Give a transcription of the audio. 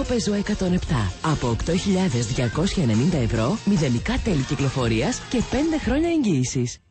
Πεζό 107. Από 8.290 ευρώ, μηδενικά τέλη κυκλοφορίας και 5 χρόνια εγγύησης.